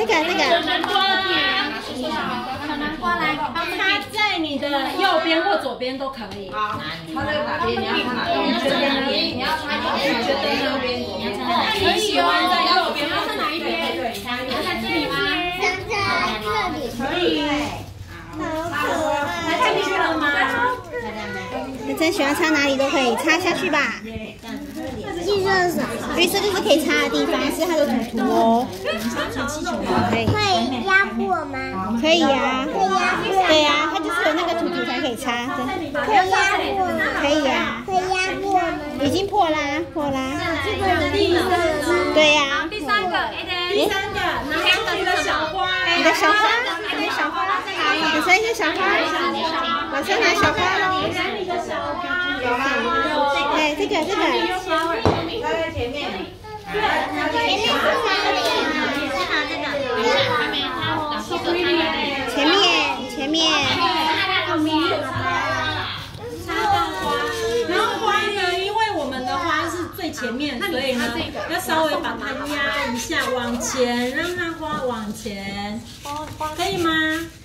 这个。 小南瓜，小南瓜来，插在你的右边或左边都可以。 好，插在哪边？你要插哪边？你觉得哪边？你要插右边，觉得右边？你要插哪边？ 可以哦，在右边，要在哪一边？ 对， 你要在这里吗？ 想在这里。 可以。 好可爱。 来进去了吗？ 你真喜欢插哪里都可以插下去吧。绿色是什么？绿色就是可以插的地方，是它的图图哦。可以。 可以压迫吗？ 可以呀。 可以压迫。 对呀，它就是有那个图图才可以插。 可以压迫吗？ 可以呀。 可以压迫吗？ 已经破啦。 这个是绿色的吗？ 对呀。 第三个，第三个，拿出你的小花， 你的小花，你的小花，晚上一些小花，晚上拿小花喽。 你的小花， 对，这个。 插在前面。 前面是哪里？ 前面。 然后花呢，因为我们的花是最前面，所以呢，要稍微把它压一下，往前，让它花往前，可以吗？